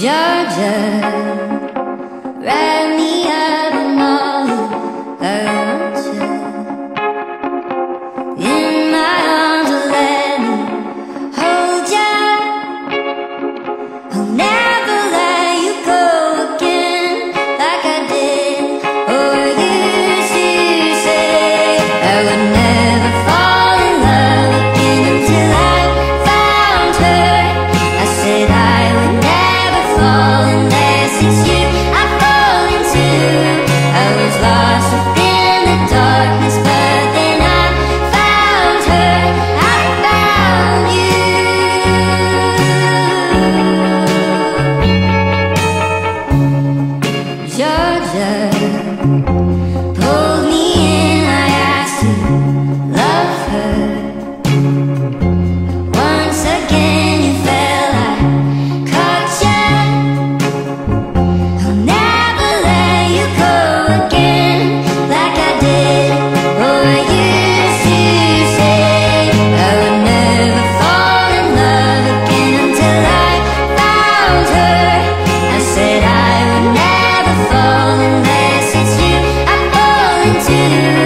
Georgia, wrap me up in all I want you. In my arms, let me hold you. I'll never let you go again like I did or used to say. I would never fall in love again until I found her. I said I would never fall unless it's you I fall into. I was lost within the darkness, but then I found her. I found you. Georgia pulled me in, I asked to love her. Once again you fell, I caught you. I'll never let you go again like I did or used to say. I would never fall in love again until I found her. I said I would never fall unless it's you I fall into.